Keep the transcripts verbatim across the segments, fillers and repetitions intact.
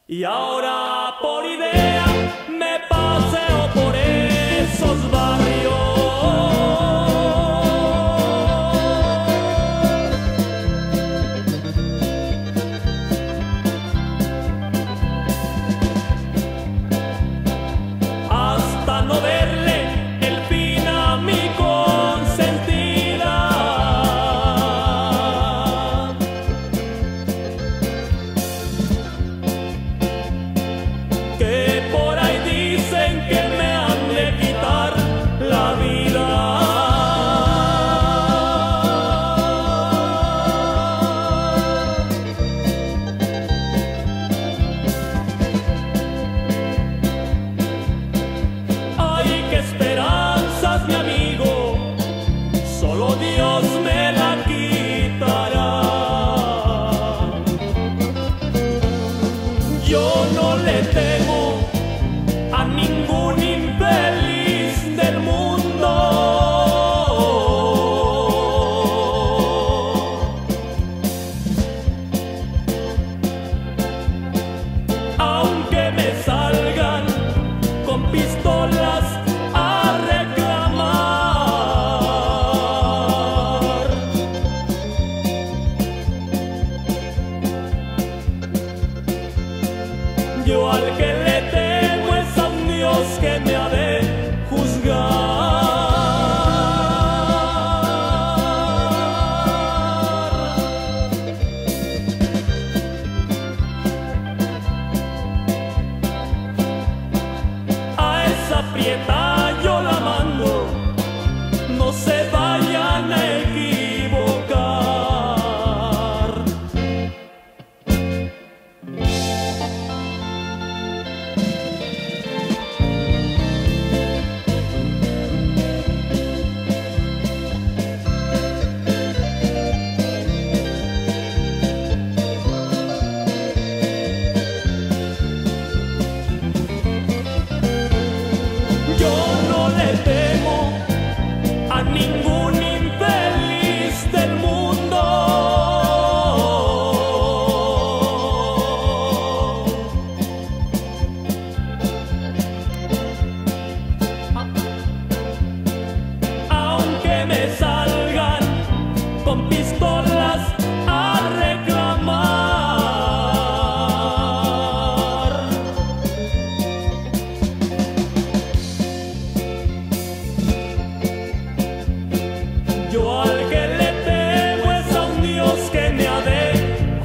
Y ahora por idea me paseo por esos barrios. Hasta no verle el fin a mi consentida. Que por ahí dicen que me han de quitar la vida. Ay, qué esperanzas, mi amigo, solo Dios me la quitará. Yo no le temo a ningún infeliz del mundo, aunque me salgan con pistolas a reclamar. Yo al que le temo es a un Dios que me ha de juzgar. A esa prieta yo la mando, no se vayan a equivocar. Yo no le temo a ningún infeliz del mundo, aunque me salgan con pistolas a reclamar. Yo al que le temo es a un Dios que me ha de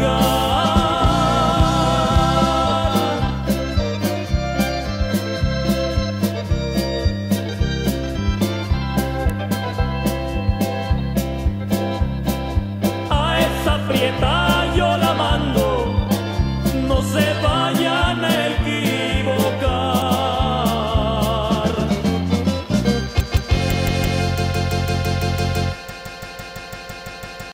juzgar. A esa prieta